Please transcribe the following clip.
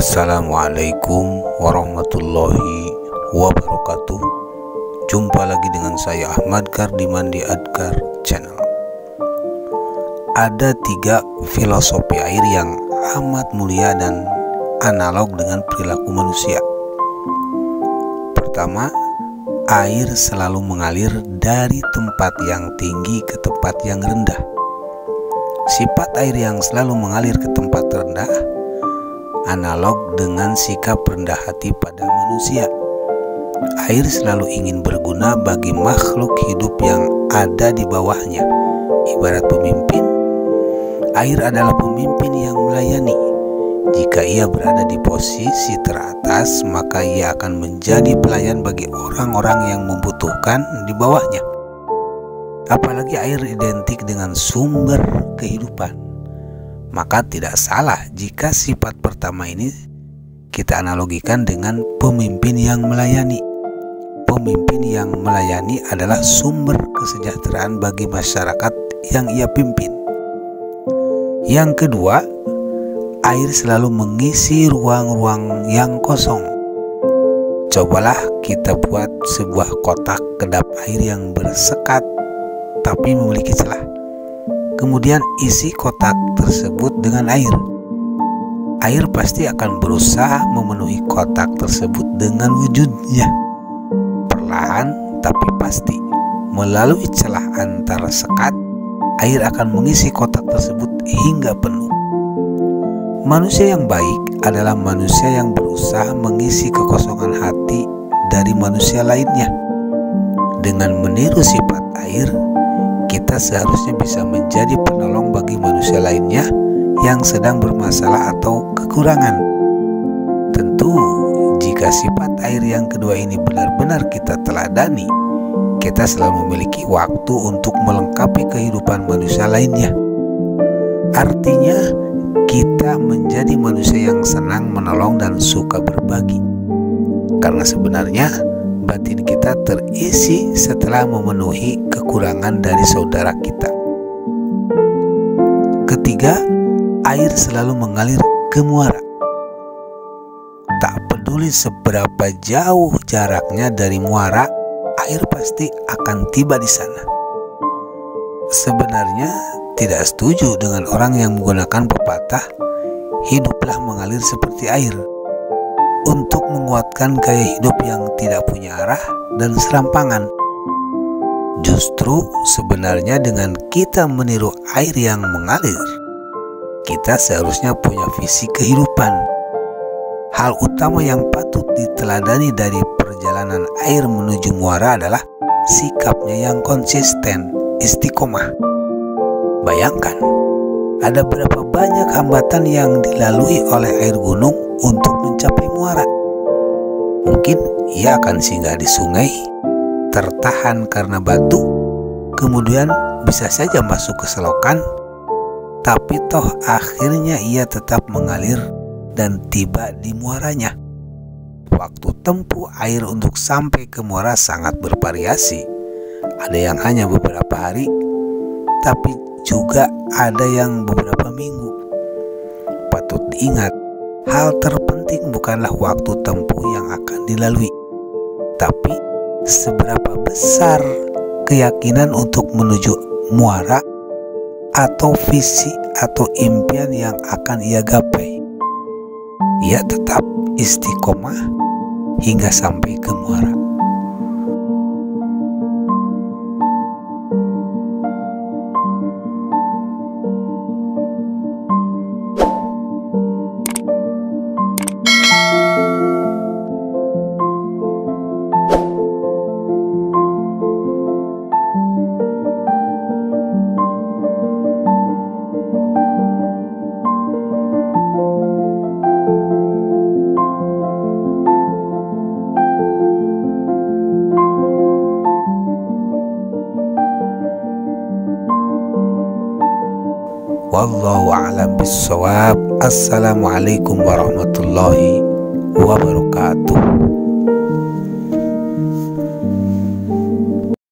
Assalamualaikum warahmatullahi wabarakatuh. Jumpa lagi dengan saya Ahmad Kardiman di Adkar Channel. Ada 3 filosofi air yang amat mulia dan analog dengan perilaku manusia. Pertama, air selalu mengalir dari tempat yang tinggi ke tempat yang rendah. Sifat air yang selalu mengalir ke tempat rendah analog dengan sikap rendah hati pada manusia. Air selalu ingin berguna bagi makhluk hidup yang ada di bawahnya. Ibarat pemimpin, air adalah pemimpin yang melayani. Jika ia berada di posisi teratas, maka ia akan menjadi pelayan bagi orang-orang yang membutuhkan di bawahnya. Apalagi air identik dengan sumber kehidupan, maka tidak salah jika sifat pertama ini kita analogikan dengan pemimpin yang melayani. Pemimpin yang melayani adalah sumber kesejahteraan bagi masyarakat yang ia pimpin. Yang kedua, air selalu mengisi ruang-ruang yang kosong. Cobalah kita buat sebuah kotak kedap air yang bersekat tapi memiliki celah. Kemudian isi kotak tersebut dengan air. Air pasti akan berusaha memenuhi kotak tersebut dengan wujudnya. Perlahan tapi pasti, melalui celah antara sekat, air akan mengisi kotak tersebut hingga penuh. Manusia yang baik adalah manusia yang berusaha mengisi kekosongan hati dari manusia lainnya. Dengan meniru sifat air, kita seharusnya bisa menjadi penolong bagi manusia lainnya yang sedang bermasalah atau kekurangan. Tentu, jika sifat air yang kedua ini benar-benar kita teladani, kita selalu memiliki waktu untuk melengkapi kehidupan manusia lainnya. Artinya, kita menjadi manusia yang senang menolong dan suka berbagi. Karena sebenarnya batin kita terisi setelah memenuhi kekurangan dari saudara kita. Ketiga, air selalu mengalir ke muara. Tak peduli seberapa jauh jaraknya dari muara, air pasti akan tiba di sana. Sebenarnya tidak setuju dengan orang yang menggunakan pepatah "hiduplah mengalir seperti air" untuk menguatkan gaya hidup yang tidak punya arah dan serampangan. Justru sebenarnya dengan kita meniru air yang mengalir, kita seharusnya punya visi kehidupan. Hal utama yang patut diteladani dari perjalanan air menuju muara adalah sikapnya yang konsisten, istiqomah. Bayangkan, ada berapa banyak hambatan yang dilalui oleh air gunung untuk mencapai muara. Mungkin ia akan singgah di sungai, tertahan karena batu, kemudian bisa saja masuk ke selokan, tapi toh akhirnya ia tetap mengalir dan tiba di muaranya. Waktu tempuh air untuk sampai ke muara sangat bervariasi. Ada yang hanya beberapa hari, tapi juga ada yang beberapa minggu. Patut diingat, hal terpenting bukanlah waktu tempuh yang akan dilalui, tapi seberapa besar keyakinan untuk menuju muara atau visi atau impian yang akan ia gapai. Ia tetap istiqomah hingga sampai ke muara. Wallahu a'lam bishawab. Assalamualaikum warahmatullahi wabarakatuh.